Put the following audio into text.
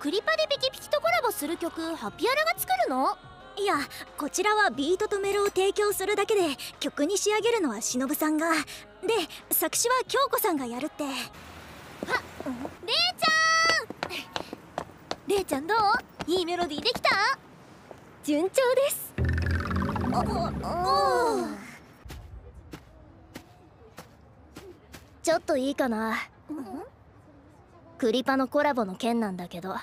クリパでピキピキとコラボする曲ハピアラが作るの？ いや、こちらはビートとメロを提供するだけで、曲に仕上げるのは忍さんが。で、作詞は京子さんがやるって。 あ、れいちゃんれいちゃんどう？いいメロディーできた？ 順調です。 ちょっといいかな。クリパのコラボの件なんだけど。